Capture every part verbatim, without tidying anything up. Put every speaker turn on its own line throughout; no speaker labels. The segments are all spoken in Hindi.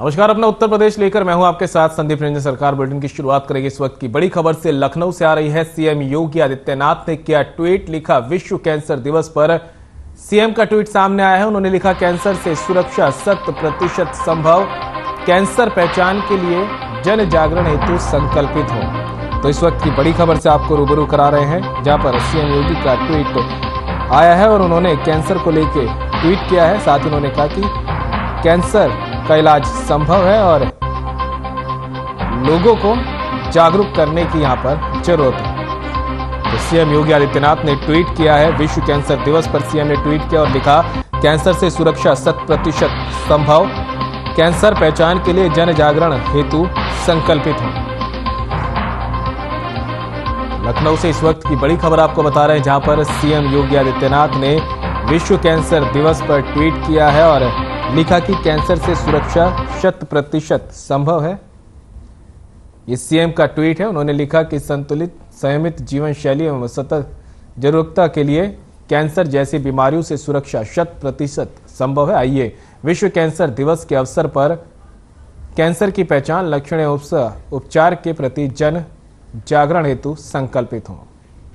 नमस्कार, अपना उत्तर प्रदेश लेकर मैं हूं आपके साथ संदीप रंजन। सरकार बुलेटिन की शुरुआत करेगी इस वक्त की बड़ी खबर से। लखनऊ से आ रही है। सीएम योगी आदित्यनाथ ने किया ट्वीट, लिखा विश्व कैंसर दिवस पर सीएम का ट्वीट सामने आया है। उन्होंने लिखा, कैंसर से सुरक्षा शत प्रतिशत संभव, कैंसर पहचान के लिए जन जागरण हेतु संकल्पित हो। तो इस वक्त की बड़ी खबर से आपको रूबरू करा रहे हैं, जहां पर सीएम योगी का ट्वीट आया है और उन्होंने कैंसर को लेकर ट्वीट किया है। साथ ही उन्होंने कहा कि कैंसर का इलाज संभव है और लोगों को जागरूक करने की यहां पर जरूरत है। तो सीएम योगी आदित्यनाथ ने ट्वीट किया है। विश्व कैंसर दिवस पर सीएम ने ट्वीट किया और लिखा, कैंसर से सुरक्षा शत प्रतिशत संभव, कैंसर पहचान के लिए जन जागरण हेतु संकल्पित हो। लखनऊ से इस वक्त की बड़ी खबर आपको बता रहे हैं, जहां पर सीएम योगी आदित्यनाथ ने विश्व कैंसर दिवस पर ट्वीट किया है और लिखा कि कैंसर से सुरक्षा शत प्रतिशत संभव है। ये सीएम का ट्वीट है। उन्होंने लिखा कि संतुलित संयमित जीवन शैली एवं सतत जागरूकता के लिए कैंसर जैसी बीमारियों से सुरक्षा शत प्रतिशत संभव है। आइए विश्व कैंसर दिवस के अवसर पर कैंसर की पहचान, लक्षण एवं उपचार के प्रति जन जागरण हेतु संकल्पित हों।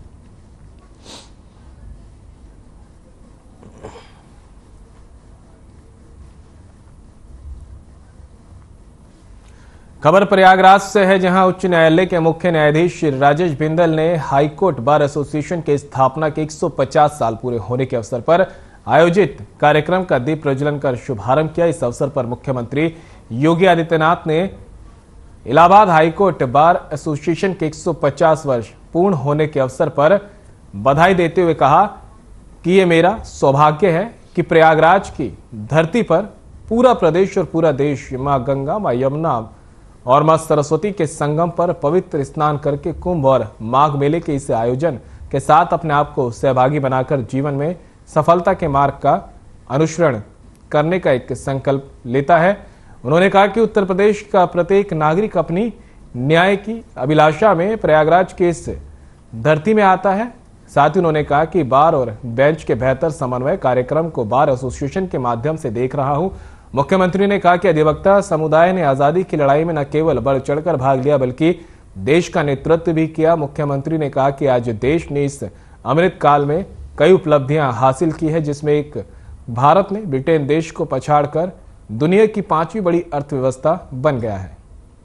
खबर प्रयागराज से है, जहां उच्च न्यायालय के मुख्य न्यायाधीश राजेश बिंदल ने हाईकोर्ट बार एसोसिएशन के स्थापना के एक सौ पचास साल पूरे होने के अवसर पर आयोजित कार्यक्रम का दीप प्रज्वलन कर शुभारंभ किया। इस अवसर पर मुख्यमंत्री योगी आदित्यनाथ ने इलाहाबाद हाईकोर्ट बार एसोसिएशन के एक सौ पचास वर्ष पूर्ण होने के अवसर पर बधाई देते हुए कहा कि ये मेरा सौभाग्य है कि प्रयागराज की धरती पर पूरा प्रदेश और पूरा देश मां गंगा, मां यमुना और मां सरस्वती के संगम पर पवित्र स्नान करके कुंभ और माघ मेले के इस आयोजन के साथ अपने आप को सहभागी बनाकर जीवन में सफलता के मार्ग का अनुसरण करने का एक संकल्प लेता है। उन्होंने कहा कि उत्तर प्रदेश का प्रत्येक नागरिक अपनी न्याय की अभिलाषा में प्रयागराज के इस धरती में आता है। साथ ही उन्होंने कहा कि बार और बेंच के बेहतर समन्वय कार्यक्रम को बार एसोसिएशन के माध्यम से देख रहा हूं। मुख्यमंत्री ने कहा कि अधिवक्ता समुदाय ने आजादी की लड़ाई में न केवल बढ़ चढ़कर भाग लिया बल्कि देश का नेतृत्व भी किया। मुख्यमंत्री ने कहा कि आज देश ने इस अमृत काल में कई उपलब्धियां हासिल की है, जिसमें एक भारत ने ब्रिटेन देश को पछाड़कर दुनिया की पांचवी बड़ी अर्थव्यवस्था बन गया है।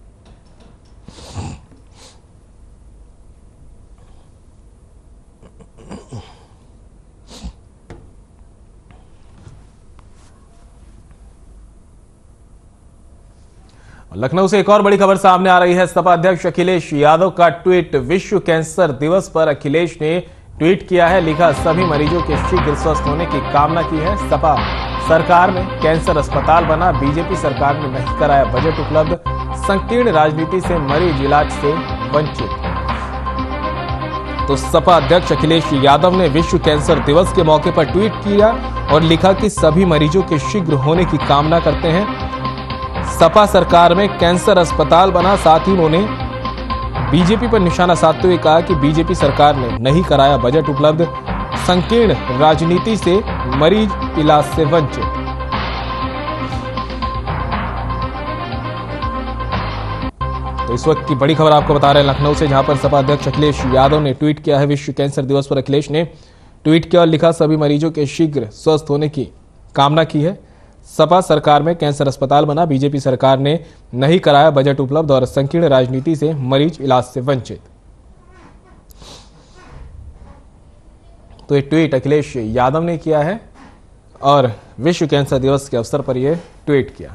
लखनऊ से एक और बड़ी खबर सामने आ रही है। सपा अध्यक्ष अखिलेश यादव का ट्वीट, विश्व कैंसर दिवस पर अखिलेश ने ट्वीट किया है। लिखा, सभी मरीजों के शीघ्र स्वस्थ होने की कामना की है। सपा सरकार में कैंसर अस्पताल बना, बीजेपी सरकार ने नहीं कराया बजट उपलब्ध, संकीर्ण राजनीति से मरीज इलाज से वंचित। तो सपा अध्यक्ष अखिलेश यादव ने विश्व कैंसर दिवस के मौके पर ट्वीट किया और लिखा कि सभी मरीजों के शीघ्र होने की कामना करते हैं। सपा सरकार में कैंसर अस्पताल बना। साथ ही उन्होंने बीजेपी पर निशाना साधते हुए कहा कि बीजेपी सरकार ने नहीं कराया बजट उपलब्ध, संकीर्ण राजनीति से मरीज इलाज से वंचित। तो इस वक्त की बड़ी खबर आपको बता रहे हैं लखनऊ से, जहां पर सपा अध्यक्ष अखिलेश यादव ने ट्वीट किया है। विश्व कैंसर दिवस पर अखिलेश ने ट्वीट किया और लिखा, सभी मरीजों के शीघ्र स्वस्थ होने की कामना की है। सपा सरकार में कैंसर अस्पताल बना, बीजेपी सरकार ने नहीं कराया बजट उपलब्ध और संकीर्ण राजनीति से मरीज इलाज से वंचित। तो ये ट्वीट अखिलेश यादव ने किया है और विश्व कैंसर दिवस के अवसर पर यह ट्वीट किया।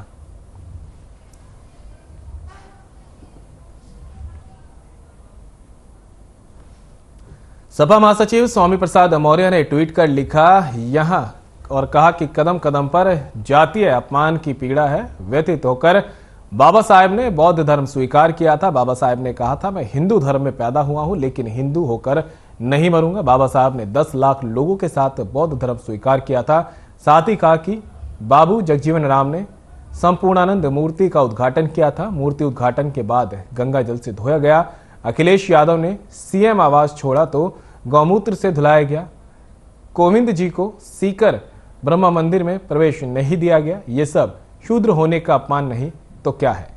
सपा महासचिव स्वामी प्रसाद मौर्य ने ट्वीट कर लिखा यहां और कहा कि कदम कदम पर जातीय अपमान की पीड़ा है। व्यथित होकर बाबा साहेब ने बौद्ध धर्म स्वीकार किया था। बाबा साहेब ने कहा था, मैं हिंदू धर्म में पैदा हुआ हूं लेकिन हिंदू होकर नहीं मरूंगा। बाबा साहब ने दस लाख लोगों के साथ बौद्ध धर्म स्वीकार किया था। साथ ही कहा कि बाबू जगजीवन राम ने संपूर्णानंद मूर्ति का उद्घाटन किया था। मूर्ति उद्घाटन के बाद गंगा जल से धोया गया। अखिलेश यादव ने सीएम आवास छोड़ा तो गौमूत्र से धुलाया गया। कोविंद जी को सीकर ब्रह्मा मंदिर में प्रवेश नहीं दिया गया। ये सब शूद्र होने का अपमान नहीं तो क्या है?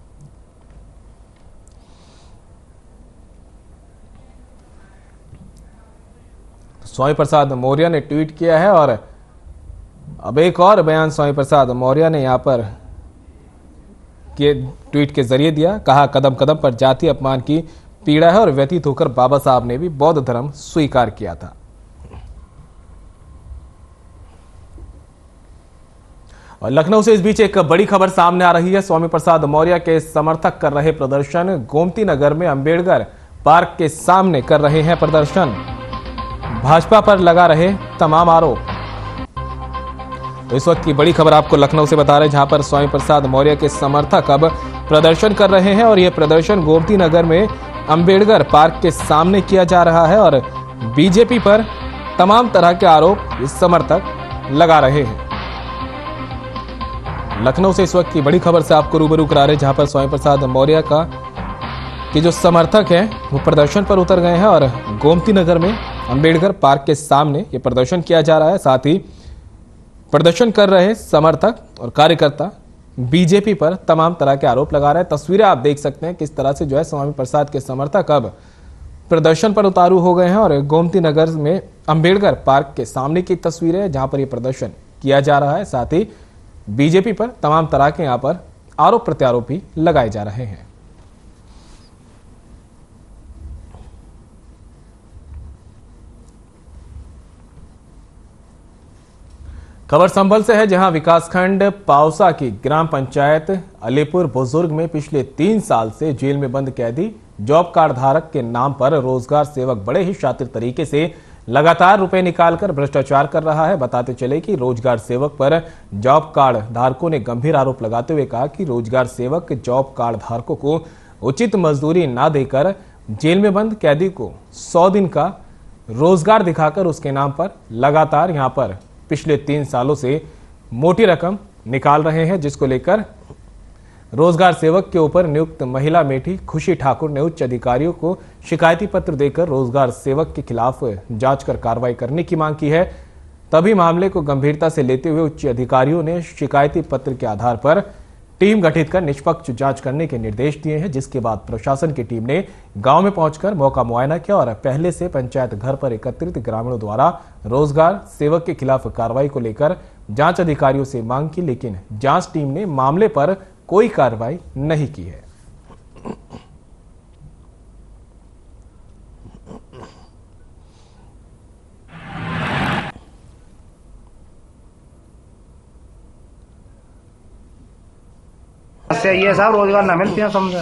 स्वामी प्रसाद मौर्य ने ट्वीट किया है और अब एक और बयान स्वामी प्रसाद मौर्य ने यहां पर के ट्वीट के जरिए दिया। कहा, कदम कदम पर जाति अपमान की पीड़ा है और व्यतीत होकर बाबा साहब ने भी बौद्ध धर्म स्वीकार किया था। और लखनऊ से इस बीच एक बड़ी खबर सामने आ रही है। स्वामी प्रसाद मौर्य के समर्थक कर रहे प्रदर्शन, गोमती नगर में अंबेडकर पार्क के सामने कर रहे हैं प्रदर्शन, भाजपा पर लगा रहे तमाम आरोप। तो इस वक्त की बड़ी खबर आपको लखनऊ से बता रहे हैं, जहां पर स्वामी प्रसाद मौर्य के समर्थक अब प्रदर्शन कर रहे हैं और यह प्रदर्शन गोमती नगर में अंबेडकर पार्क के सामने किया जा रहा है और बीजेपी पर तमाम तरह के आरोप इस समर्थक लगा रहे हैं। लखनऊ से इस वक्त की बड़ी खबर से आपको रूबरू करा रहे हैं, जहां पर स्वामी प्रसाद मौर्य का के जो समर्थक हैं वो प्रदर्शन पर उतर गए हैं और गोमती नगर में अंबेडकर पार्क के सामने ये प्रदर्शन किया जा रहा है। साथ ही प्रदर्शन कर रहे समर्थक और कार्यकर्ता बीजेपी पर तमाम तरह के आरोप लगा रहे हैं। तस्वीरें आप देख सकते हैं किस तरह से जो है स्वामी प्रसाद के समर्थक अब प्रदर्शन पर उतारू हो गए हैं और गोमती नगर में अंबेडकर पार्क के सामने की तस्वीरें हैं, जहां पर यह प्रदर्शन किया जा रहा है। साथ ही बीजेपी पर तमाम तरह के यहां पर आरोप प्रत्यारोप भी लगाए जा रहे हैं। खबर संभल से है, जहां विकासखंड पावसा की ग्राम पंचायत अलीपुर बुजुर्ग में पिछले तीन साल से जेल में बंद कैदी जॉब कार्ड धारक के नाम पर रोजगार सेवक बड़े ही शातिर तरीके से लगातार रुपए निकालकर भ्रष्टाचार कर रहा है। बताते चले कि रोजगार सेवक पर जॉब कार्ड धारकों ने गंभीर आरोप लगाते हुए कहा कि रोजगार सेवक जॉब कार्ड धारकों को उचित मजदूरी न देकर जेल में बंद कैदी को सौ दिन का रोजगार दिखाकर उसके नाम पर लगातार यहां पर पिछले तीन सालों से मोटी रकम निकाल रहे हैं, जिसको लेकर रोजगार सेवक के ऊपर नियुक्त महिला मेठी खुशी ठाकुर ने उच्च अधिकारियों को शिकायती पत्र देकर रोजगार सेवक के खिलाफ जांच कर कार्रवाई करने की मांग की है। तभी मामले को गंभीरता से लेते हुए उच्च अधिकारियों ने शिकायती पत्र के आधार पर टीम गठित कर निष्पक्ष जांच करने के निर्देश दिए हैं, जिसके बाद प्रशासन की टीम ने गांव में पहुंचकर मौका मुआयना किया और पहले से पंचायत घर पर एकत्रित ग्रामीणों द्वारा रोजगार सेवक के खिलाफ कार्रवाई को लेकर जांच अधिकारियों से मांग की, लेकिन जांच टीम ने मामले पर कोई कार्रवाई नहीं की है।
ये साहब रोजगार न मिलती है, समझे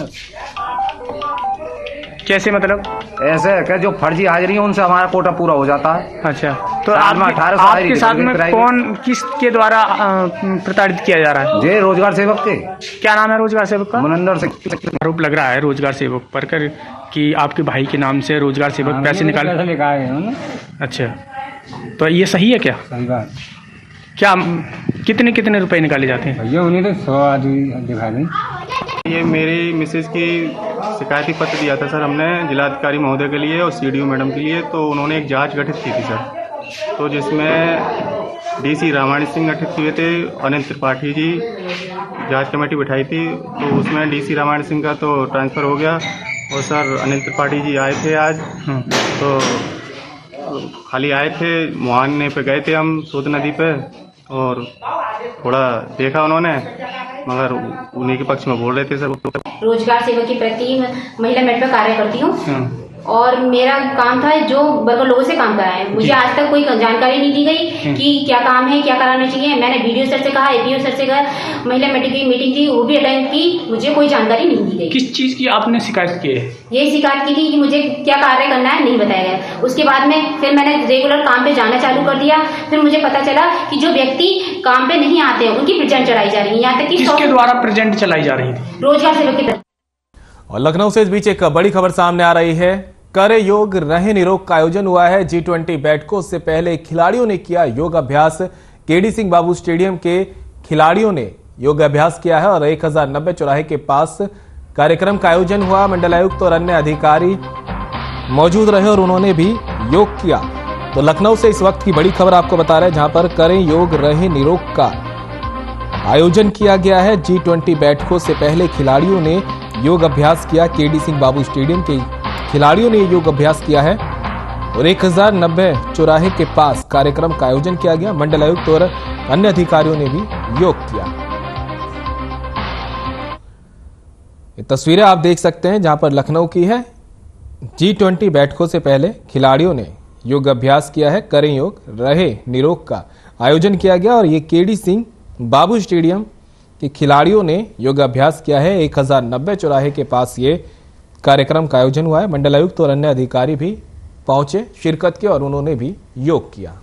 कैसे? मतलब
ऐसे कि जो फर्जी हाजिरी है उनसे हमारा कोटा पूरा हो जाता है।
अच्छा, तो आपके, आपके साथ में कौन किसके द्वारा प्रताड़ित किया जा रहा है?
जे रोजगार सेवक के।
क्या नाम है रोजगार सेवक का?
मुनंदर से
आरोप लग रहा है रोजगार सेवक पर कर कि आपके भाई के नाम से रोजगार सेवक पैसे निकाल
निकाले हैं।
अच्छा, तो ये सही है क्या?
सही बात।
क्या कितने कितने रुपए निकाले जाते हैं?
ये उन्हीं तो सौ आदमी दिखा दें।
ये मेरी मिसेज की शिकायती पत्र दिया था सर हमने जिलाधिकारी महोदय के लिए और सीडीओ मैडम के लिए, तो उन्होंने एक जांच गठित की थी सर, तो जिसमें डीसी रामायण सिंह गठित किए थे, अनिल त्रिपाठी जी जांच कमेटी बिठाई थी, तो उसमें डीसी रामायण सिंह का तो ट्रांसफ़र हो गया और सर अनिल त्रिपाठी जी आए थे आज, तो खाली आए थे, मुहाने पे गए थे हम सोद नदी पे और थोड़ा देखा उन्होंने, मगर उन्हीं के पक्ष में बोल रहे थे सर।
रोजगार सेवक के प्रति महिला मेट पर कार्य करती हूँ और मेरा काम था जो वर्कर लोगों से काम कराएं। मुझे आज तक कोई जानकारी नहीं दी गई कि क्या काम है, क्या कराना चाहिए। मैंने वीडियो सर से कहा, एपीओ सर से कहा, महिला मेट की मीटिंग थी वो भी अटेंड की, मुझे कोई जानकारी नहीं दी गई।
किस चीज की आपने शिकायत की है?
ये शिकायत की थी कि मुझे क्या कार्य करना है नहीं बताया गया। उसके बाद में फिर मैंने रेगुलर काम पे जाना चालू कर दिया। फिर मुझे पता चला कि जो व्यक्ति काम पे नहीं आते हैं उनकी प्रेजेंट चढ़ाई जा रही है, यहाँ तक कि
किसके द्वारा प्रेजेंट चलाई जा रही थी?
रोजगार सेवक के।
और लखनऊ से इस बीच एक बड़ी खबर सामने आ रही है। करे योग रहे निरोग का आयोजन हुआ है। जी ट्वेंटी बैठकों से पहले खिलाड़ियों ने किया योग अभ्यास। केडी सिंह बाबू स्टेडियम के खिलाड़ियों ने योग अभ्यास किया है और एक हजार नब्बे चौराहे के पास कार्यक्रम का आयोजन हुआ। मंडलायुक्त और अन्य अधिकारी मौजूद रहे और उन्होंने भी योग किया। तो लखनऊ से इस वक्त की बड़ी खबर आपको बता रहे हैं, जहां पर करें योग रहे निरोग का आयोजन किया गया है। जी ट्वेंटी बैठकों से पहले खिलाड़ियों ने योग अभ्यास किया। केडी सिंह बाबू स्टेडियम के खिलाड़ियों ने योग अभ्यास किया है और एक हजार नब्बे चौराहे के पास कार्यक्रम का आयोजन किया गया। मंडल आयुक्त और अन्य अधिकारियों ने भी योग किया। ये तस्वीरें आप देख सकते हैं जहां पर लखनऊ की है। जी ट्वेंटी बैठकों से पहले खिलाड़ियों ने योग अभ्यास किया है। करें योग रहे निरोग का आयोजन किया गया और ये केडी सिंह बाबू स्टेडियम के खिलाड़ियों ने योग अभ्यास किया है। एक हजार नब्बे चौराहे के पास ये कार्यक्रम का आयोजन हुआ है। मंडलायुक्त और अन्य अधिकारी भी पहुंचे, शिरकत की और उन्होंने भी योग किया।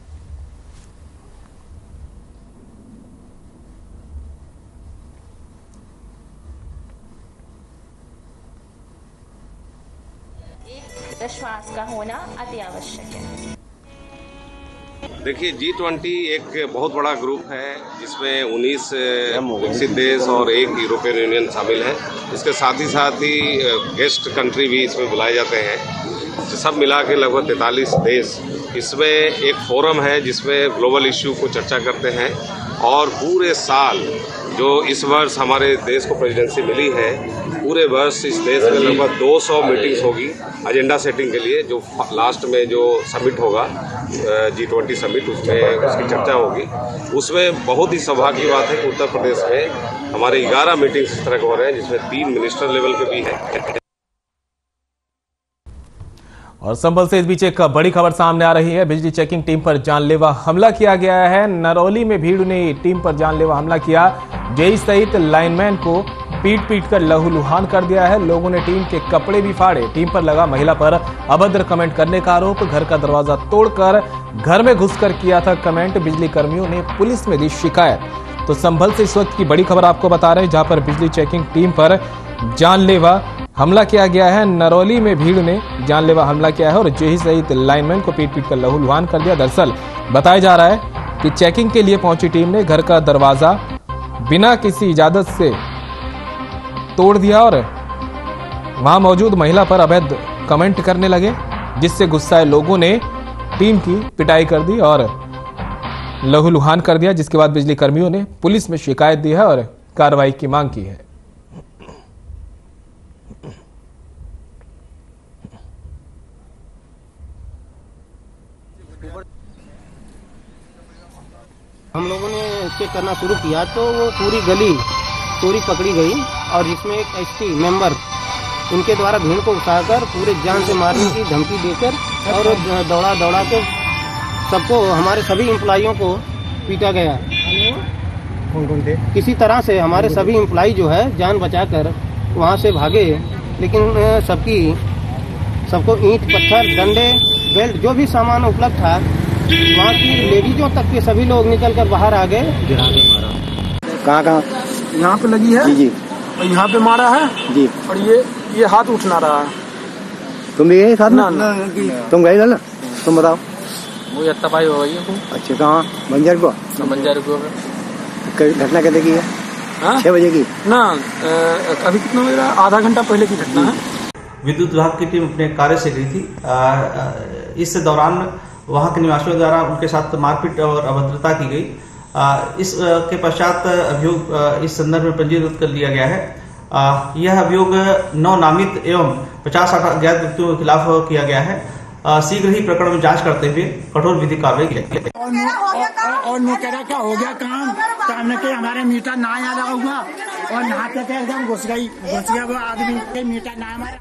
विश्वास का होना अति आवश्यक है।
देखिए, जी ट्वेंटी एक बहुत बड़ा ग्रुप है जिसमें उन्नीस विकसित देश और एक यूरोपियन यूनियन शामिल है। इसके साथ ही साथ ही गेस्ट कंट्री भी इसमें बुलाए जाते हैं। सब मिला के लगभग तैंतालीस देश इसमें एक फोरम है जिसमें ग्लोबल इश्यू को चर्चा करते हैं। और पूरे साल जो इस वर्ष हमारे देश को प्रेसिडेंसी मिली है, पूरे वर्ष इस देश में लगभग दो सौ मीटिंग्स होगी एजेंडा सेटिंग के लिए। जो लास्ट में जो समिट होगा जी ट्वेंटी समिट, उसमें उसकी चर्चा होगी। उसमें बहुत ही सौभाग्य की बात है कि उत्तर प्रदेश में हमारे ग्यारह मीटिंग्स इस तरह के हो रहे हैं जिसमें तीन मिनिस्टर लेवल पे भी हैं।
और संभल से इस बीच एक बड़ी खबर सामने आ रही है। बिजली चेकिंग टीम पर जानलेवा हमला किया गया है। नरौली में भीड़ ने टीम पर जानलेवा हमला किया। जेई सहित लाइनमैन को पीट पीट कर लहूलुहान कर दिया है। लोगों ने टीम के कपड़े भी फाड़े। टीम पर लगा महिला पर अभद्र कमेंट करने का आरोप। घर का दरवाजा तोड़कर घर में घुसकर किया था कमेंट। बिजली कर्मियों ने पुलिस में दी शिकायत। तो संभल से इस वक्त की बड़ी खबर आपको बता रहे हैं, जहां पर बिजली चेकिंग टीम पर जानलेवा हमला किया गया है। नरौली में भीड़ ने जानलेवा हमला किया है और जेई सहित लाइनमैन को पीट पीट कर लहूलुहान कर दिया। दरअसल बताया जा रहा है कि चेकिंग के लिए पहुंची टीम ने घर का दरवाजा बिना किसी इजाजत से तोड़ दिया और वहां मौजूद महिला पर अवैध कमेंट करने लगे, जिससे गुस्साए लोगों ने टीम की पिटाई कर दी और लहूलुहान कर दिया। जिसके बाद बिजली कर्मियों ने पुलिस में शिकायत दी है और कार्रवाई की मांग की है।
हम लोगों ने चेक करना शुरू किया तो वो पूरी गली चोरी पकड़ी गई और जिसमें एक एसटी मेंबर उनके द्वारा भीड़ को उठाकर पूरे जान से मारने की धमकी देकर और दौड़ा दौड़ा के सबको, हमारे सभी एम्प्लॉइयों को पीटा गया। कौन कौन थे? किसी तरह से हमारे सभी एम्प्लॉई जो है जान बचाकर वहाँ से भागे, लेकिन सबकी सबको ईंट पत्थर डंडे बेल्ट जो भी सामान उपलब्ध था वहाँ की लेडीजों तक के सभी लोग निकल कर बाहर आ गए।
कहाँ कहाँ?
यहाँ पे लगी है जी जी, और यहाँ पे मारा है
जी,
और ये ये हाथ उठना रहा है।
तुम भी गए साथ में? तुम गए ना? तुम बताओ।
वो यत्तापाई हो गई है।
अच्छा, कहाँ? बंजार को?
बंजार को।
घटना कहते की है? छह बजे की
ना, अभी कितना बजे? आधा घंटा पहले की घटना है।
विद्युत विभाग की टीम अपने कार्य से गई थी। इस दौरान वहां के निवासियों द्वारा उनके साथ मारपीट और अभद्रता की गई। इस के पश्चात अभियोग इस संदर्भ में पंजीकृत कर लिया गया है। यह अभियोग नौ नामित एवं पचास अज्ञात व्यक्तियों के खिलाफ किया गया है। शीघ्र ही प्रकरण में जांच करते हुए कठोर विधिक कार्रवाई की जाएगी।
और नुकेरा क्या हो गया काम सामने के हमारे मीटर ना आ लगा हुआ और नहाते थे एकदम घुस गई घुस गया वो आदमी के मीटर ना हमारा।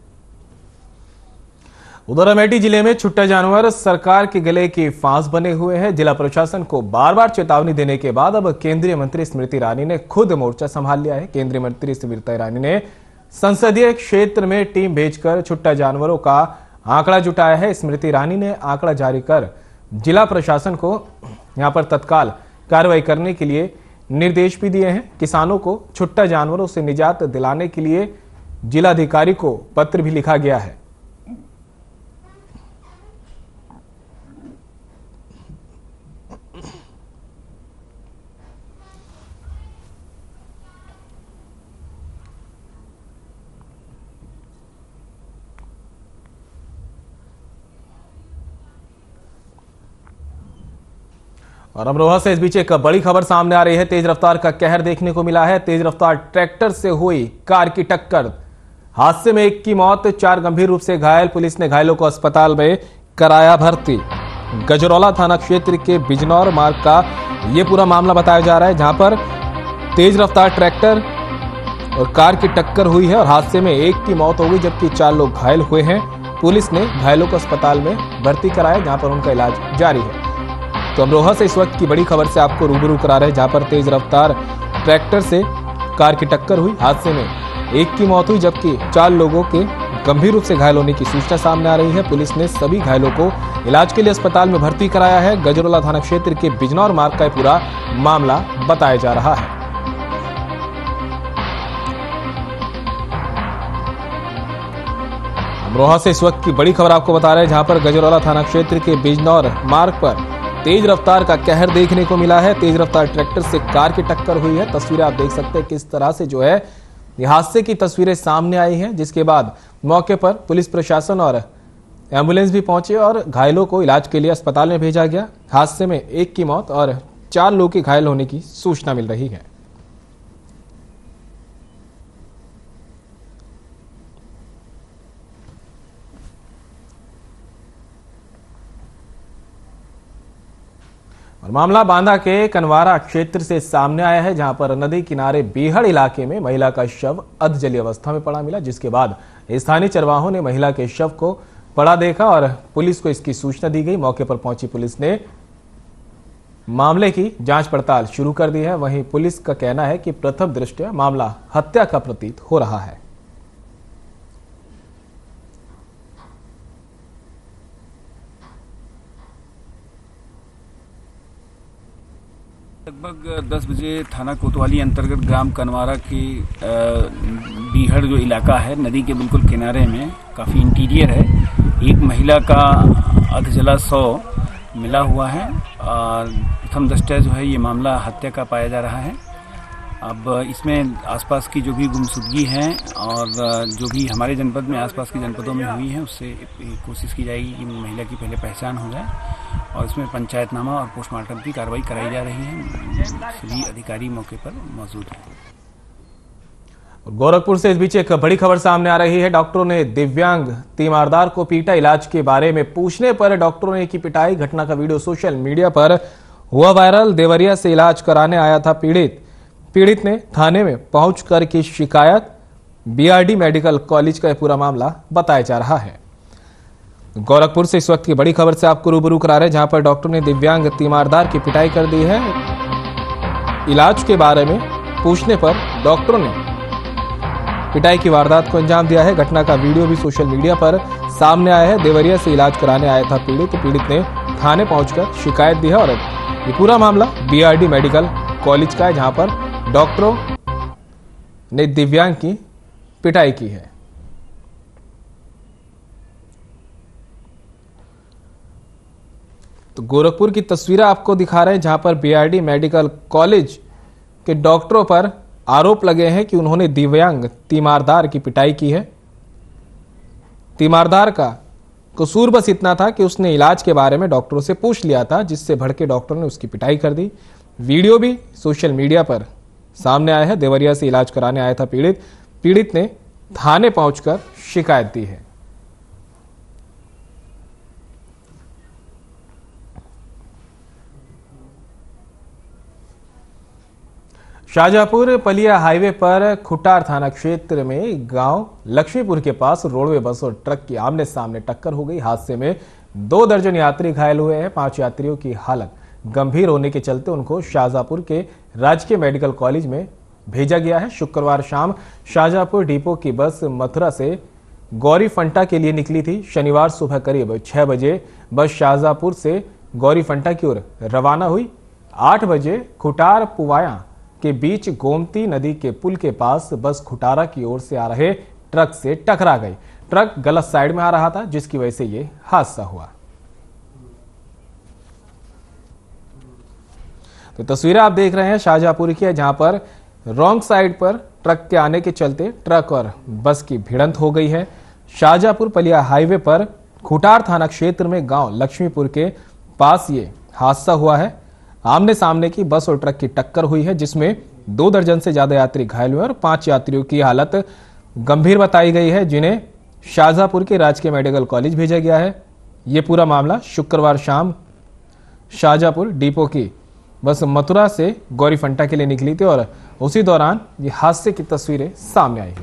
उधर अमेठी जिले में छुट्टा जानवर सरकार के गले की फांस बने हुए हैं। जिला प्रशासन को बार बार चेतावनी देने के बाद अब केंद्रीय मंत्री स्मृति ईरानी ने खुद मोर्चा संभाल लिया है। केंद्रीय मंत्री स्मृति ईरानी ने संसदीय क्षेत्र में टीम भेजकर छुट्टा जानवरों का आंकड़ा जुटाया है। स्मृति ईरानी ने आंकड़ा जारी कर जिला प्रशासन को यहां पर तत्काल कार्रवाई करने के लिए निर्देश भी दिए हैं। किसानों को छुट्टा जानवरों से निजात दिलाने के लिए जिलाधिकारी को पत्र भी लिखा गया है। और अमरोहा से इस बीच एक बड़ी खबर सामने आ रही है। तेज रफ्तार का कहर देखने को मिला है। तेज रफ्तार ट्रैक्टर से हुई कार की टक्कर, हादसे में एक की मौत, चार गंभीर रूप से घायल। पुलिस ने घायलों को अस्पताल में कराया भर्ती। गजरौला थाना क्षेत्र के बिजनौर मार्ग का यह पूरा मामला बताया जा रहा है, जहां पर तेज रफ्तार ट्रैक्टर और कार की टक्कर हुई है और हादसे में एक की मौत हो गई, जबकि चार लोग घायल हुए हैं। पुलिस ने घायलों को अस्पताल में भर्ती कराया, जहां पर उनका इलाज जारी है। तो अमरोहा से इस वक्त की बड़ी खबर से आपको रूबरू करा रहे हैं, जहां पर तेज रफ्तार ट्रैक्टर से कार की टक्कर हुई। हादसे में एक की मौत हुई, जबकि चार लोगों के गंभीर रूप से घायल होने की सूचना सामने आ रही है। पुलिस ने सभी घायलों को इलाज के लिए अस्पताल में भर्ती कराया है। गजरौला थाना क्षेत्र के बिजनौर मार्ग का पूरा मामला बताया जा रहा है। अमरोहा से इस वक्त की बड़ी खबर आपको बता रहे हैं, जहां पर गजरौला थाना क्षेत्र के बिजनौर मार्ग पर तेज रफ्तार का कहर देखने को मिला है। तेज रफ्तार ट्रैक्टर से कार की टक्कर हुई है। तस्वीरें आप देख सकते हैं किस तरह से जो है हादसे की तस्वीरें सामने आई हैं, जिसके बाद मौके पर पुलिस प्रशासन और एम्बुलेंस भी पहुंचे और घायलों को इलाज के लिए अस्पताल में भेजा गया। हादसे में एक की मौत और चार लोगों के घायल होने की सूचना मिल रही है। और मामला बांदा के कनवारा क्षेत्र से सामने आया है, जहां पर नदी किनारे बीहड़ इलाके में महिला का शव अधजली अवस्था में पड़ा मिला, जिसके बाद स्थानीय चरवाहों ने महिला के शव को पड़ा देखा और पुलिस को इसकी सूचना दी गई। मौके पर पहुंची पुलिस ने मामले की जांच पड़ताल शुरू कर दी है। वहीं पुलिस का कहना है कि प्रथम दृष्टया मामला हत्या का प्रतीत हो रहा है।
लगभग दस बजे थाना कोतवाली अंतर्गत ग्राम कनवारा की बीहड़ जो इलाका है, नदी के बिल्कुल किनारे में काफ़ी इंटीरियर है, एक महिला का अधजला शव मिला हुआ है और प्रथम दृष्टया जो है ये मामला हत्या का पाया जा रहा है। अब इसमें आसपास की जो भी गुमशुदगी हैं और जो भी हमारे जनपद में आसपास के जनपदों में हुई है, उससे कोशिश की जाएगी कि महिला की पहले पहचान हो जाए और इसमें पंचायतनामा और पोस्टमार्टम की कार्रवाई कराई जा रही है। सभी अधिकारी मौके पर मौजूद हैं।
गोरखपुर से इस बीच एक बड़ी खबर सामने आ रही है। डॉक्टरों ने दिव्यांग तीमारदार को पीटा। इलाज के बारे में पूछने पर डॉक्टरों ने की पिटाई। घटना का वीडियो सोशल मीडिया पर हुआ वायरल। देवरिया से इलाज कराने आया था पीड़ित। पीड़ित ने थाने में पहुंचकर की शिकायत। बीआरडी मेडिकल कॉलेज का पूरा मामला बताया जा रहा है। गोरखपुर से इस वक्त की बड़ी खबर से आपको रूबरू करा रहे हैं, जहां पर डॉक्टर ने दिव्यांग तीमारदार की पिटाई कर दी है। इलाज के बारे में पूछने पर डॉक्टरों ने पिटाई की वारदात को अंजाम दिया है। घटना का वीडियो भी सोशल मीडिया पर सामने आया है। देवरिया से इलाज कराने आया था पीड़ित। पीड़ित ने थाने पहुंचकर शिकायत दी है और ये पूरा मामला बीआरडी मेडिकल कॉलेज का है, जहां पर डॉक्टरों ने दिव्यांग की पिटाई की है। तो गोरखपुर की तस्वीरें आपको दिखा रहे हैं, जहां पर बीआरडी मेडिकल कॉलेज के डॉक्टरों पर आरोप लगे हैं कि उन्होंने दिव्यांग तीमारदार की पिटाई की है। तीमारदार का कसूर बस इतना था कि उसने इलाज के बारे में डॉक्टरों से पूछ लिया था, जिससे भड़के डॉक्टर ने उसकी पिटाई कर दी। वीडियो भी सोशल मीडिया पर सामने आया है। देवरिया से इलाज कराने आया था पीड़ित। पीड़ित ने थाने पहुंचकर शिकायत दी है। शाहजहांपुर पलिया हाईवे पर खुटार थाना क्षेत्र में गांव लक्ष्मीपुर के पास रोडवे बस और ट्रक की आमने सामने टक्कर हो गई। हादसे में दो दर्जन यात्री घायल हुए हैं। पांच यात्रियों की हालत गंभीर होने के चलते उनको शाहजहांपुर के राजकीय मेडिकल कॉलेज में भेजा गया है। शुक्रवार शाम शाहजहांपुर डिपो की बस मथुरा से गौरी फंटा के लिए निकली थी। शनिवार सुबह करीब छह बजे बस शाहजहांपुर से गौरी फंटा की ओर रवाना हुई। आठ बजे खुटार पुवाया के बीच गोमती नदी के पुल के पास बस खुटारा की ओर से आ रहे ट्रक से टकरा गई। ट्रक गलत साइड में आ रहा था, जिसकी वजह से यह हादसा हुआ। तो तस्वीरें आप देख रहे हैं शाहजहांपुर की है, जहां पर रॉन्ग साइड पर ट्रक के आने के चलते ट्रक और बस की भिड़ंत हो गई है। शाहजहांपुर पलिया हाईवे पर खुटार थाना क्षेत्र में गांव लक्ष्मीपुर के पास ये हादसा हुआ है। आमने सामने की बस और ट्रक की टक्कर हुई है, जिसमें दो दर्जन से ज्यादा यात्री घायल हुए और पांच यात्रियों की हालत गंभीर बताई गई है, जिन्हें शाहजहांपुर के राजकीय मेडिकल कॉलेज भेजा गया है। ये पूरा मामला शुक्रवार शाम शाहजहांपुर डिपो की बस मथुरा से गौरीफंटा के लिए निकली थी और उसी दौरान ये हादसे की तस्वीरें सामने आई हैं।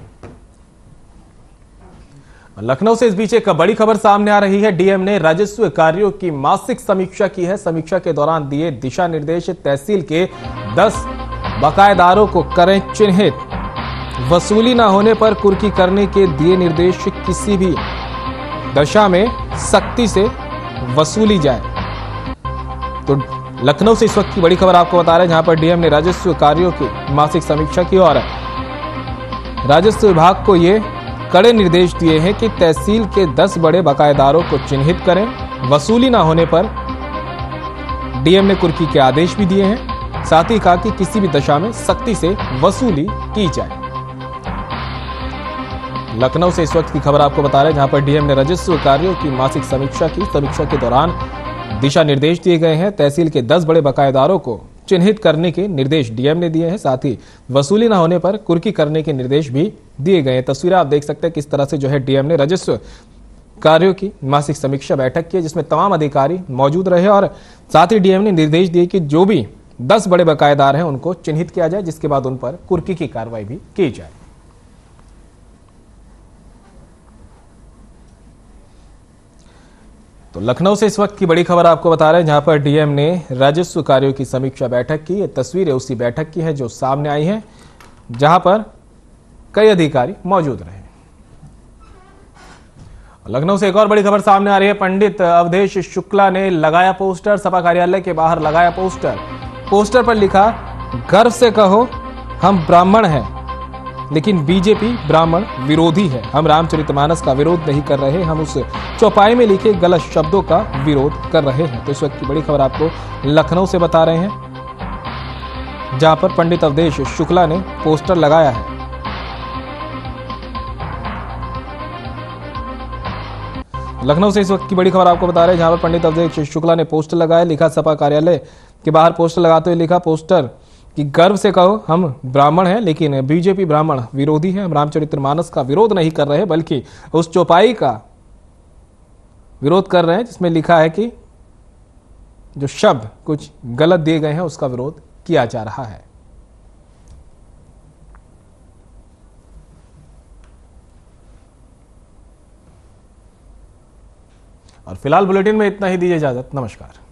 लखनऊ से इस बीच एक बड़ी खबर सामने आ रही है। डीएम ने राजस्व कार्यों की मासिक समीक्षा की है। समीक्षा के दौरान दिए दिशा निर्देश, तहसील के दस बकायेदारों को करें चिन्हित, वसूली न होने पर कुर्की करने के दिए निर्देश, किसी भी दशा में सख्ती से वसूली जाए। तो लखनऊ से इस वक्त की बड़ी खबर आपको बता रहे हैं, जहां पर डीएम ने राजस्व कार्यों की मासिक समीक्षा की और राजस्व विभाग को ये कड़े निर्देश दिए हैं कि तहसील के दस बड़े बकायेदारों को चिन्हित करें, वसूली ना होने पर डीएम ने कुर्की के आदेश भी दिए हैं। साथ ही कहा कि किसी भी दशा में सख्ती से वसूली की जाए। लखनऊ से इस वक्त की खबर आपको बता रहे हैं, जहां पर डीएम ने राजस्व कार्यों की मासिक समीक्षा की। समीक्षा के दौरान दिशा निर्देश दिए गए हैं। तहसील के दस बड़े बकायेदारों को चिन्हित करने के निर्देश डीएम ने दिए हैं। साथ ही वसूली न होने पर कुर्की करने के निर्देश भी दिए गए हैं। तस्वीरें आप देख सकते हैं किस तरह से जो है डीएम ने राजस्व कार्यों की मासिक समीक्षा बैठक की, जिसमें तमाम अधिकारी मौजूद रहे और साथ ही डीएम ने निर्देश दिए कि जो भी दस बड़े बकायेदार हैं उनको चिन्हित किया जाए, जिसके बाद उन पर कुर्की की कार्रवाई भी की जाए। तो लखनऊ से इस वक्त की बड़ी खबर आपको बता रहे हैं, जहां पर डीएम ने राजस्व कार्यों की समीक्षा बैठक की। ये तस्वीरें उसी बैठक की हैं जो सामने आई हैं, जहां पर कई अधिकारी मौजूद रहे। लखनऊ से एक और बड़ी खबर सामने आ रही है। पंडित अवधेश शुक्ला ने लगाया पोस्टर, सपा कार्यालय के बाहर लगाया पोस्टर। पोस्टर पर लिखा, गर्व से कहो हम ब्राह्मण हैं, लेकिन बीजेपी ब्राह्मण विरोधी है। हम रामचरितमानस का विरोध नहीं कर रहे, हम उस चौपाई में लिखे गलत शब्दों का विरोध कर रहे हैं। तो इस वक्त की बड़ी खबर आपको लखनऊ से बता रहे हैं, जहां पर पंडित अवधेश शुक्ला ने पोस्टर लगाया है। लखनऊ से इस वक्त की बड़ी खबर आपको बता रहे हैं, जहां पर पंडित अवधेश शुक्ला ने पोस्टर लगाया। लिखा, सपा कार्यालय के बाहर पोस्टर लगाते हुए लिखा पोस्टर कि गर्व से कहो हम ब्राह्मण हैं, लेकिन बीजेपी ब्राह्मण विरोधी है। हम रामचरितमानस का विरोध नहीं कर रहे, बल्कि उस चौपाई का विरोध कर रहे हैं जिसमें लिखा है कि जो शब्द कुछ गलत दिए गए हैं उसका विरोध किया जा रहा है। और फिलहाल बुलेटिन में इतना ही, दीजिए इजाजत, नमस्कार।